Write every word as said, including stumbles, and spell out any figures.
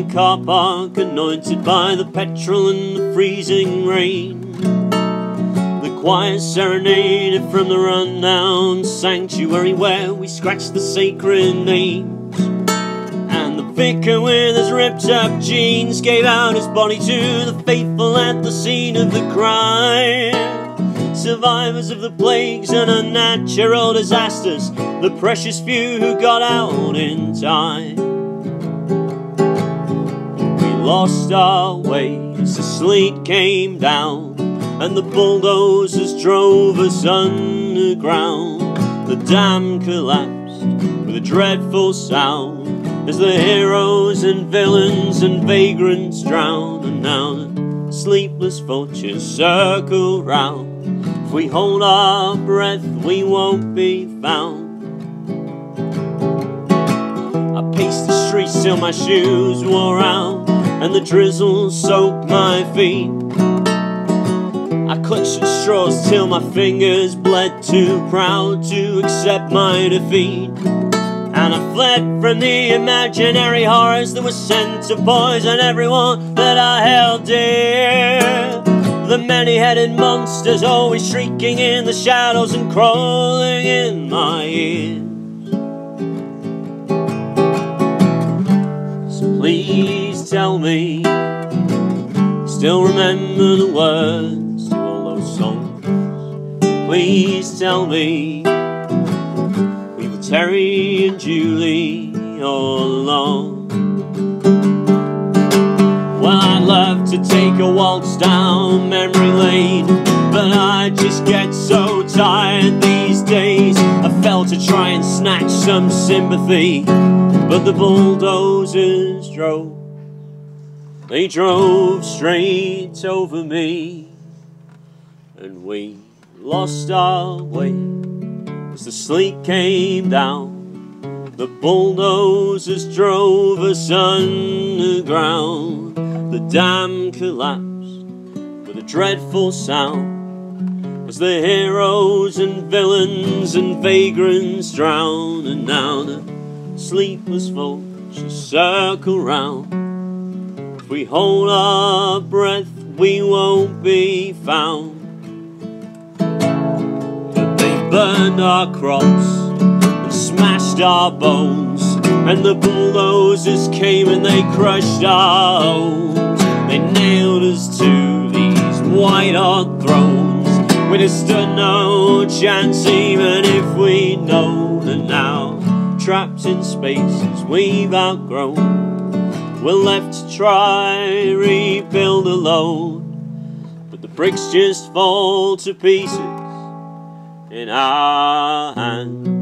car park, anointed by the petrol and the freezing rain. The choir serenaded from the run-down sanctuary where we scratched the sacred names. And the vicar with his ripped-up jeans gave out his body to the faithful at the scene of the crime. Survivors of the plagues and unnatural disasters, the precious few who got out in time. We lost our way as the sleet came down, and the bulldozers drove us underground. The dam collapsed with a dreadful sound as the heroes and villains and vagrants drowned. And now the sleepless vultures circle round. If we hold our breath, we won't be found. I paced the streets till my shoes wore out and the drizzle soaked my feet. I clutched at straws till my fingers bled, too proud to accept my defeat. And I fled from the imaginary horrors that were sent to poison everyone that I held dear. The many-headed monsters always shrieking in the shadows and crawling in my ears. So please tell me, still remember the words to all those songs. Please tell me, we were Terry and Julie all along. Well, I'd love to take a waltz down memory lane, but I just get so tired these days. I fell to try and snatch some sympathy, but the bulldozers drove. They drove straight over me, and we lost our way as the sleet came down. The bulldozers drove us underground. The dam collapsed with a dreadful sound as the heroes and villains and vagrants drowned. And now the sleepless vultures circle round. If we hold our breath, we won't be found. But they burned our crops and smashed our bones, and the bulldozers came and they crushed our homes. They nailed us to these white-hot thrones. We'd have stood no chance even if we'd known. And now, trapped in spaces we've outgrown, we're left to try rebuild alone. But the bricks just fall to pieces in our hands.